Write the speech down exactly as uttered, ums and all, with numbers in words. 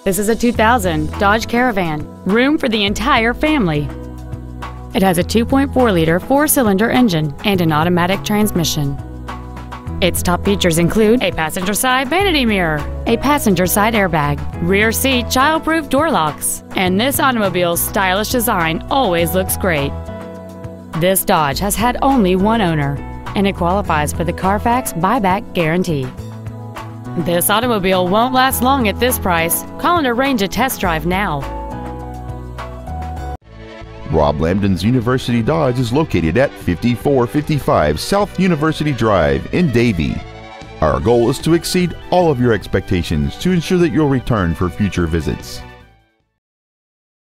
This is a two thousand Dodge Caravan, room for the entire family. It has a two point four liter four-cylinder engine and an automatic transmission. Its top features include a passenger side vanity mirror, a passenger side airbag, rear seat child-proof door locks, and this automobile's stylish design always looks great. This Dodge has had only one owner, and it qualifies for the Carfax buyback guarantee. This automobile won't last long at this price. Call and arrange a test drive now. Rob Lambdin's University Dodge is located at fifty-four fifty-five South University Drive in Davie. Our goal is to exceed all of your expectations to ensure that you'll return for future visits.